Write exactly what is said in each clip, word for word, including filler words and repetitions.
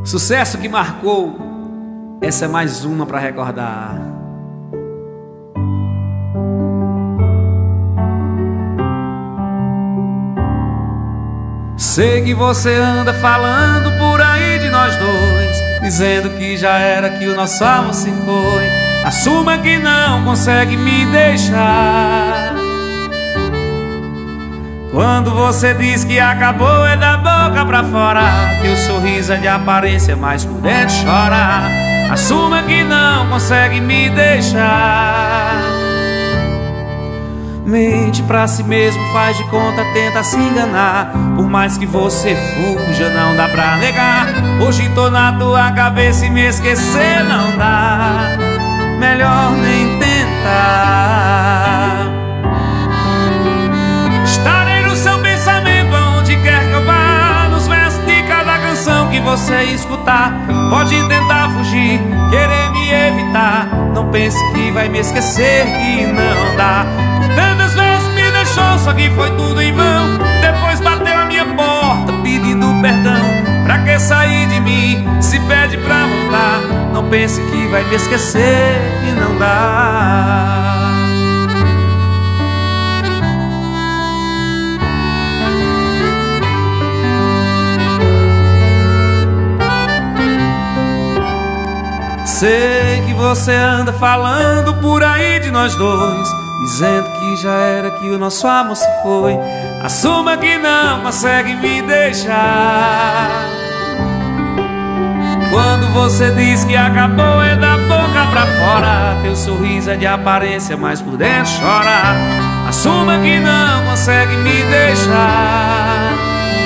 Sucesso que marcou, essa é mais uma pra recordar. Sei que você anda falando por aí de nós dois, dizendo que já era, que o nosso amor se foi. Assuma que não consegue me deixar. Quando você diz que acabou, é da boca pra fora. Teu sorriso é de aparência, mas por dentro chora. Assuma que não consegue me deixar. Mente pra si mesmo, faz de conta, tenta se enganar. Por mais que você fuja, não dá pra negar. Hoje tô na tua cabeça e me esquecer não dá. Melhor nem tentar. Estarei no seu pensamento aonde quer que eu vá, nos versos de cada canção que você escutar. Pode tentar fugir, querer me evitar. Não pense que vai me esquecer, que não dá. Tantas vezes me deixou, só que foi tudo em vão. Depois bateu a minha porta pedindo perdão. Pra que sair de mim, se pede pra voltar? Não pense que vai me esquecer, que não dá. Sei que você anda falando por aí de nós dois, dizendo que já era, que o nosso amor se foi. Assuma que não consegue me deixar. Quando você diz que acabou, é da boca pra fora. Teu sorriso é de aparência, mas por dentro chora. Assuma que não consegue me deixar.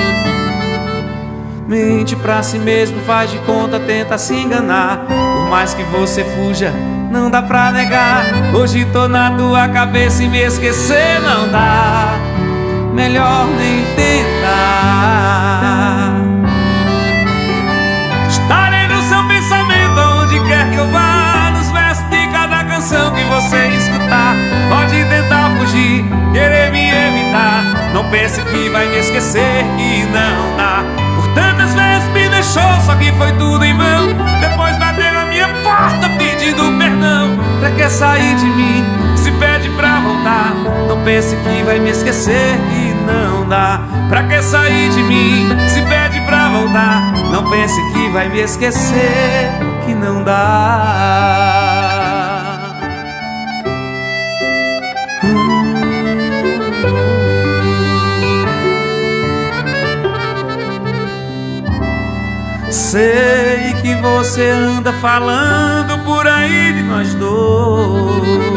Mente pra si mesmo, faz de conta, tenta se enganar. Por mais que você fuja, não dá pra negar. Hoje tô na tua cabeça e me esquecer não dá. Melhor nem tentar. Estarei no seu pensamento aonde quer que eu vá, nos versos de cada canção que você escutar. Pode tentar fugir, querer me evitar. Não pense que vai me esquecer, que não dá. Por tantas vezes me deixou, só que foi tudo em vão. Depois bateu na minha porta pedindo perdão. Pra que sair de mim, se pede pra voltar? Não pense que vai me esquecer, que não dá. Pra que sair de mim, se pede pra voltar? Não pense que vai me esquecer, que não dá. Sei que você anda falando por aí de nós dois,